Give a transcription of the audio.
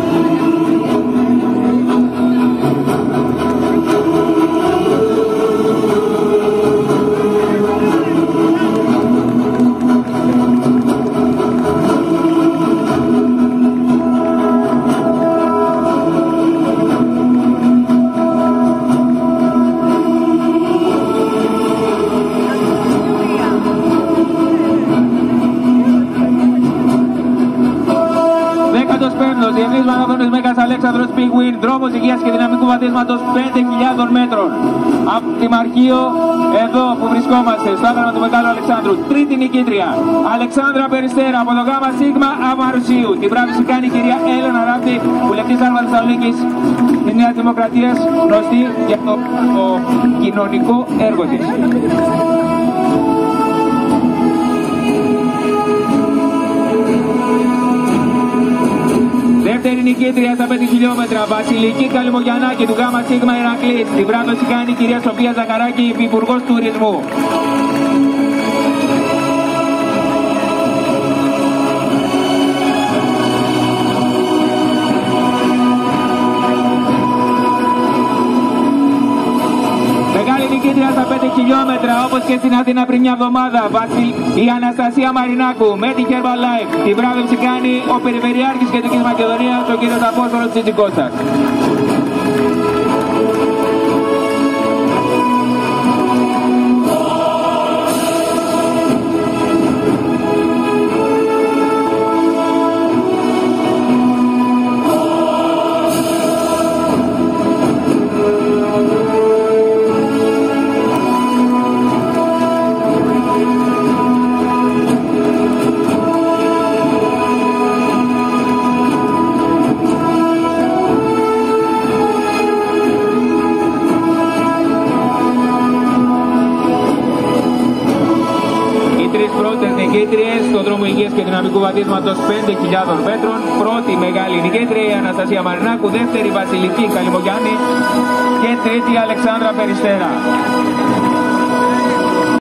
Διεθνής Μαραθώνιος Μέγας Αλέξανδρος Πιγουίν, δρόμος υγείας και δυναμικού βαθίσματος 5.000 μέτρων. Από τη Μαρχείο, εδώ που βρισκόμαστε, στο άδρανο του Μεγάλου Αλεξάνδρου. Τρίτη νικήτρια, Αλεξάνδρα Περιστέρα από το Γάμα Σίγμα Αμαρουσίου. Την βράβευση κάνει η κυρία Έλενα Ράπτη, βουλευτής Άλβα Θεσσαλονίκης της Νέας Δημοκρατίας, γνωστή για το κοινωνικό έργο της. Δεύτερη νικήτρια στα 5 χιλιόμετρα, Βασιλική Καλυμογιαννάκη του Γάμα Σίγμα Ηρακλής. Την βράβευση κάνει η κυρία Σοφία Ζαχαράκη, Υπουργός Τουρισμού. Μεγάλη νικήτρια στα 5 χιλιόμετρα, όπως και στην Αθήνα πριν μια εβδομάδα, η Αναστασία Μαρινάκου με την Herbalife. Την βράβευση κάνει ο Περιφερειάρχης Κεντρικής Μακεδονίας, ο κύριος Απόστολος Τσιτσικώστας. Στον δρόμο υγείας και δυναμικού βαθίσματος 5.000 μέτρων. Πρώτη μεγάλη νικήτρια η Αναστασία Μαρινάκου, δεύτερη Βασιλική Καλυμογιάννη και τρίτη Αλεξάνδρα Περιστέρα.